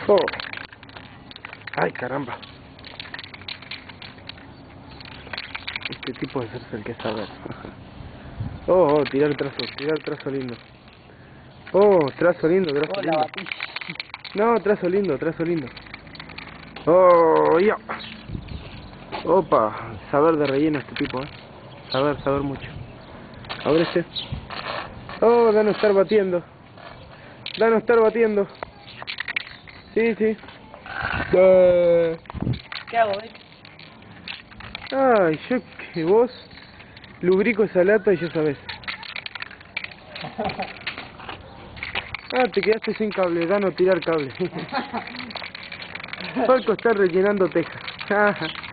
Oh. Ay, caramba. Este tipo de ser el que sabe. Oh, tirar trazo lindo. Oh, trazo lindo, trazo lindo. No, trazo lindo. Oh, ya. Opa, saber de relleno este tipo, saber mucho. A ver este. Oh, da no estar batiendo. Sí. ¿Qué hago, Ay, yo que vos lubrico esa lata y ya sabés. Ah, te quedaste sin cable, da no tirar cable. Falco está rellenando tejas.